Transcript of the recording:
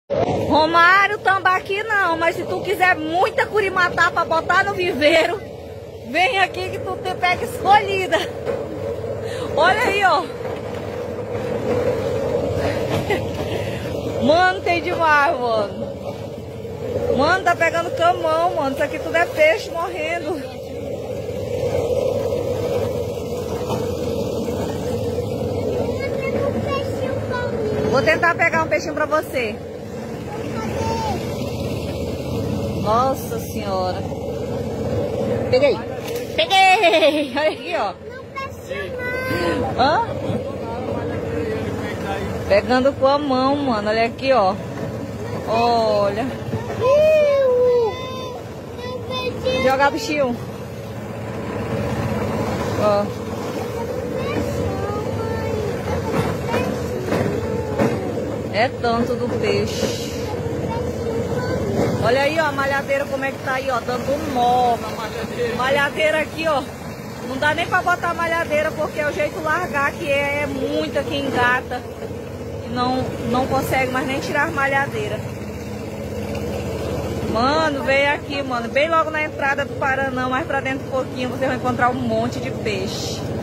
Romário, tambaqui não, mas se tu quiser muita curimatá pra botar no viveiro, vem aqui que tu te pega escolhida. Olha aí, ó. Mano, tem demais, mano. Mano, tá pegando camão, mano. Isso aqui tudo é peixe morrendo. Vou tentar pegar um peixinho pra você. Nossa senhora. Peguei. Peguei. Olha aqui, ó. Hã? Pegando com a mão, mano. Olha aqui, ó. Olha. Jogar bichinho. Ó. É tanto do peixe. Olha aí, ó, a malhadeira como é que tá aí, ó, dando nó. Malhadeira aqui, ó. Não dá nem pra botar malhadeira porque é o jeito largar que é muita que engata. E não consegue mais nem tirar malhadeira. Mano, vem aqui, mano. Bem logo na entrada do Paranã, mais pra dentro um pouquinho, você vai encontrar um monte de peixe.